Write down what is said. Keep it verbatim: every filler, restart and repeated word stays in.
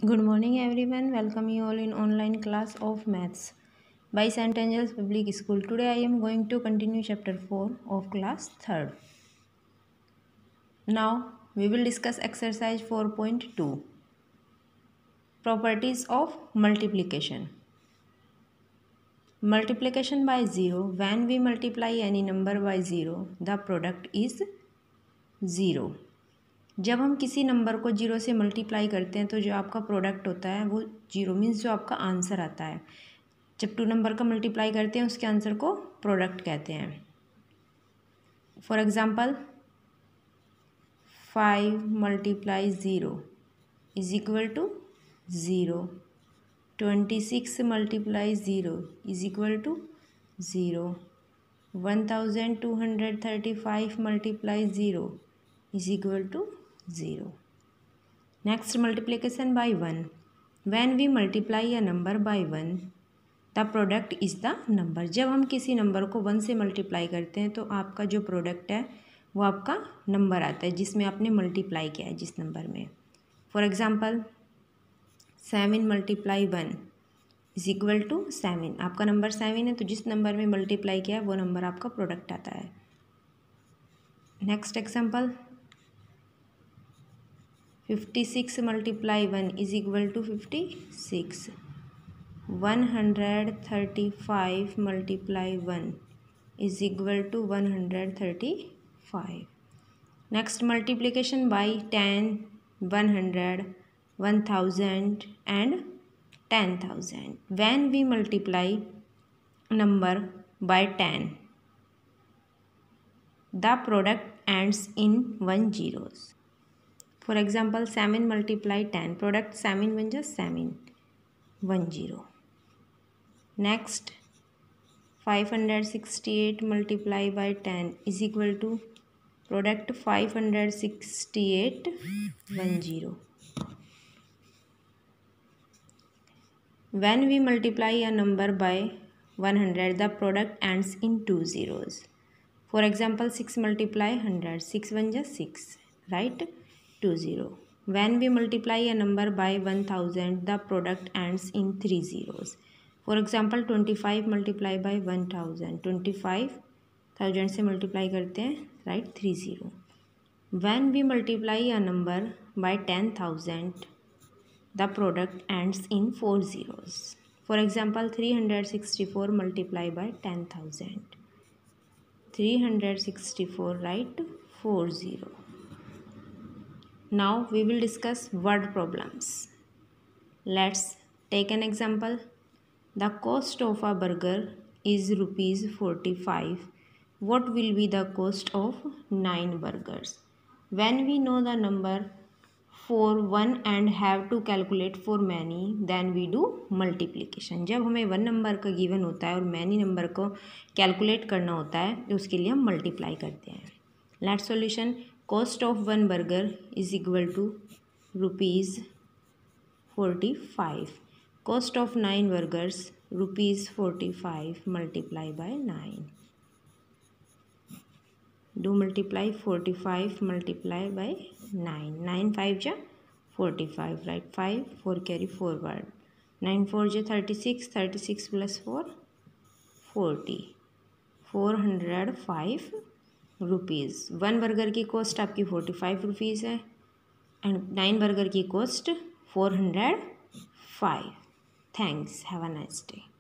Good morning everyone. Welcome you all in online class of maths by Saint Angels Public School. Today I am going to continue chapter four of class third. Now we will discuss exercise four point two. Properties of multiplication. Multiplication by zero. When we multiply any number by zero, the product is zero. जब हम किसी number को zero से multiply करते हैं तो जो आपका प्रोडक्ट होता है वो जीरो मीन्स जो आपका आंसर आता है। जब टू नंबर का मल्टीप्लाई करते हैं उसके आंसर को प्रोडक्ट कहते हैं। For example five multiply zero is equal to zero. Twenty six multiply zero is equal to zero. One thousand two hundred thirty five multiply zero is equal to zero. Next, multiplication by one. When we multiply a number by one, the product is the number. जब हम किसी number को one से multiply करते हैं तो आपका जो प्रोडक्ट है वो आपका नंबर आता है जिसमें आपने मल्टीप्लाई किया है जिस नंबर में। For example seven multiply one is equal to seven. आपका नंबर सेवन है तो जिस नंबर में मल्टीप्लाई किया है वो नंबर आपका प्रोडक्ट आता है। Next example fifty six multiply one is equal to fifty six. One hundred thirty five multiply one is equal to one hundred thirty five. Next multiplication by ten, one hundred, one thousand and ten thousand. When we multiply number by ten, the product ends in one zeros. For example, seven multiply ten, product seven one just seven, one zero. Next, five hundred sixty-eight multiply by ten is equal to product five hundred sixty-eight, one zero. When we multiply a number by one hundred, the product ends in two zeros. For example, six multiply one hundred, six one just six, right? two zero. When we multiply a number by one thousand, the product ends in three zeros. For example, twenty-five multiply by one thousand, twenty-five thousand से multiply करते हैं, right? three zero. When we multiply a number by ten thousand, the product ends in four zeros. For example, three hundred sixty-four multiply by ten thousand, three hundred sixty-four, right? four zero. Now we will discuss word problems. Let's take an example. The cost of a burger is rupees forty-five. What will be the cost of nine burgers? When we know the number for one and have to calculate for many, then we do multiplication. जब हमें one number का given होता है और many number को calculate करना होता है तो उसके लिए हम मल्टीप्लाई करते हैं. Let's solution. Cost of one burger is equal to rupees forty-five. Cost of nine burgers, rupees forty-five multiply by nine. Do multiply forty-five multiply by nine. nine five ja forty-five, right? five, four carry forward. nine four ja thirty-six, thirty-six plus four, forty. four hundred five rupees. One burger की cost आपकी forty five rupees है and nine burger की cost four hundred five. Thanks. Have a nice day.